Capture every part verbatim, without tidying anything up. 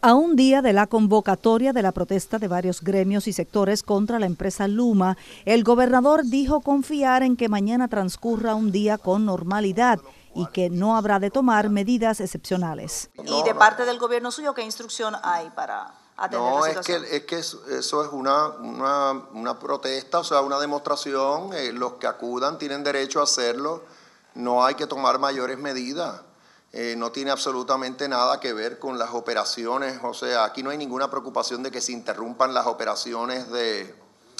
A un día de la convocatoria de la protesta de varios gremios y sectores contra la empresa Luma, el gobernador dijo confiar en que mañana transcurra un día con normalidad y que no habrá de tomar medidas excepcionales. ¿Y de parte del gobierno suyo qué instrucción hay para atender no, la situación? No, es que, es que eso, eso es una, una, una protesta, o sea, una demostración. Eh, los que acudan tienen derecho a hacerlo, no hay que tomar mayores medidas. Eh, no tiene absolutamente nada que ver con las operaciones, o sea, aquí no hay ninguna preocupación de que se interrumpan las operaciones de,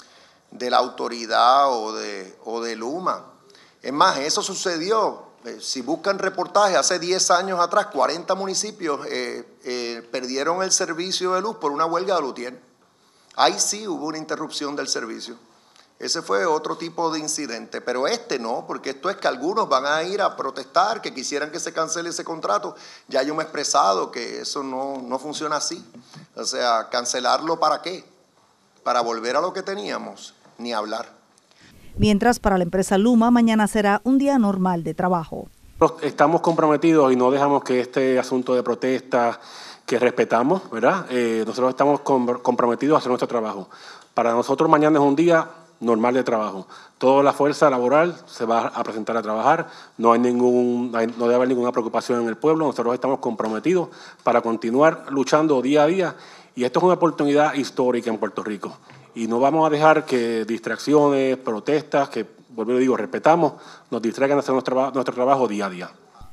de la autoridad o de, o de Luma. Es más, eso sucedió, eh, si buscan reportajes, hace diez años atrás, cuarenta municipios eh, eh, perdieron el servicio de luz por una huelga de luthier. Ahí sí hubo una interrupción del servicio. Ese fue otro tipo de incidente, pero este no, porque esto es que algunos van a ir a protestar, que quisieran que se cancele ese contrato. Ya yo me he expresado que eso no, no funciona así. O sea, ¿cancelarlo para qué? ¿Para volver a lo que teníamos? Ni hablar. Mientras para la empresa Luma mañana será un día normal de trabajo. Estamos comprometidos y no dejamos que este asunto de protesta, que respetamos, ¿verdad? Eh, nosotros estamos comprometidos a hacer nuestro trabajo. Para nosotros mañana es un día normal de trabajo. Toda la fuerza laboral se va a presentar a trabajar, no hay ningún, no debe haber ninguna preocupación en el pueblo, nosotros estamos comprometidos para continuar luchando día a día y esto es una oportunidad histórica en Puerto Rico y no vamos a dejar que distracciones, protestas, que, vuelvo y digo, respetamos, nos distraigan de hacer nuestro, nuestro trabajo día a día.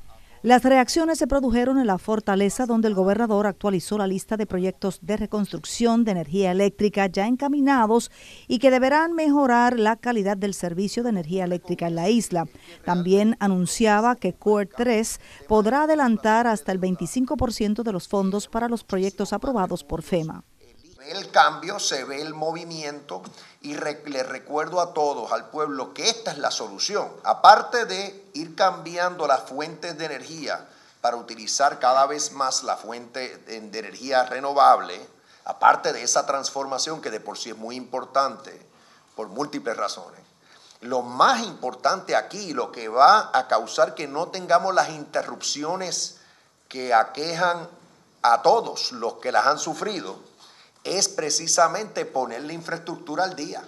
Las reacciones se produjeron en la Fortaleza, donde el gobernador actualizó la lista de proyectos de reconstrucción de energía eléctrica ya encaminados y que deberán mejorar la calidad del servicio de energía eléctrica en la isla. También anunciaba que CORE tres podrá adelantar hasta el veinticinco por ciento de los fondos para los proyectos aprobados por FEMA. El cambio, se ve el movimiento y re, le recuerdo a todos, al pueblo, que esta es la solución. Aparte de ir cambiando las fuentes de energía para utilizar cada vez más la fuente de, de energía renovable, aparte de esa transformación que de por sí es muy importante por múltiples razones, lo más importante aquí, lo que va a causar que no tengamos las interrupciones que aquejan a todos los que las han sufrido, es precisamente poner la infraestructura al día.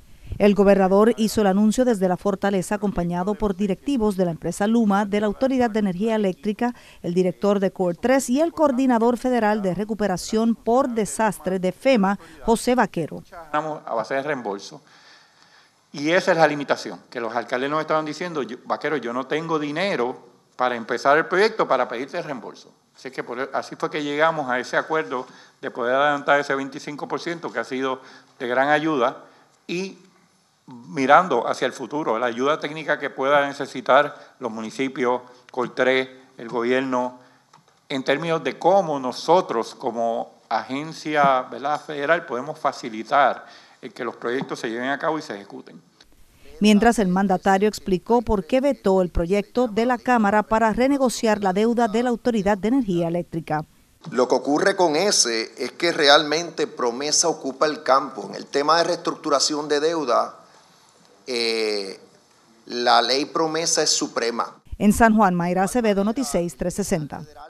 El gobernador hizo el anuncio desde la Fortaleza acompañado por directivos de la empresa Luma, de la Autoridad de Energía Eléctrica, el director de CORE tres y el coordinador federal de recuperación por desastre de FEMA, José Vaquero. Estamos a base de reembolso y esa es la limitación, que los alcaldes nos estaban diciendo, yo, Vaquero, yo no tengo dinero para empezar el proyecto para pedirte reembolso. Así, que por, así fue que llegamos a ese acuerdo de poder adelantar ese veinticinco por ciento que ha sido de gran ayuda y mirando hacia el futuro, la ayuda técnica que puedan necesitar los municipios, CORE tres, el gobierno, en términos de cómo nosotros como agencia, ¿verdad?, federal podemos facilitar el que los proyectos se lleven a cabo y se ejecuten. Mientras el mandatario explicó por qué vetó el proyecto de la Cámara para renegociar la deuda de la Autoridad de Energía Eléctrica. Lo que ocurre con ese es que realmente Promesa ocupa el campo. En el tema de reestructuración de deuda, eh, la ley Promesa es suprema. En San Juan, Mayra Acevedo, Notiseis trescientos sesenta.